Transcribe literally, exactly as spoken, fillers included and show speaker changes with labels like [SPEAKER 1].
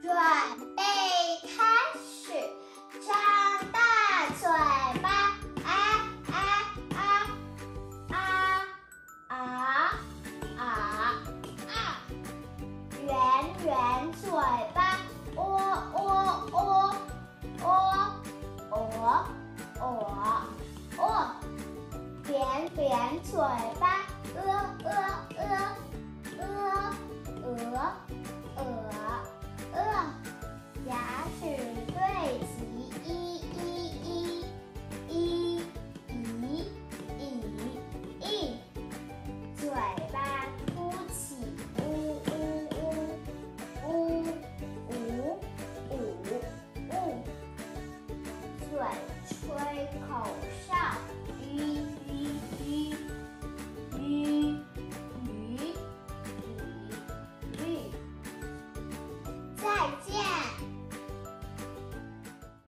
[SPEAKER 1] 准备开始，张大嘴巴，啊啊啊啊啊啊啊！圆圆嘴巴，喔喔喔喔喔喔喔！扁扁嘴巴。